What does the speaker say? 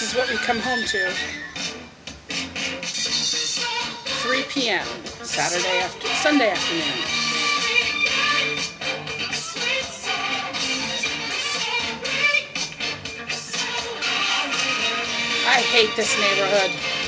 is what we come home to. 3 p.m. Sunday afternoon. I hate this neighborhood.